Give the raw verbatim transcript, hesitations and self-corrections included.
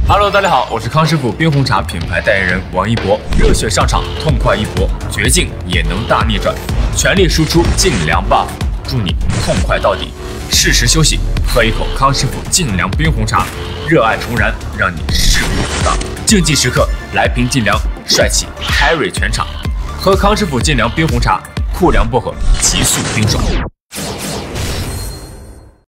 Hello， 大家好，我是康师傅冰红茶品牌代言人王一博。热血上场，痛快一搏，绝境也能大逆转，全力输出劲凉 buff， 祝你痛快到底。适时休息，喝一口康师傅劲凉冰红茶，热爱重燃，让你势不阻挡。竞技时刻来瓶劲凉，帅气 carry 全场。喝康师傅劲凉冰红茶，酷凉薄荷，急速冰爽。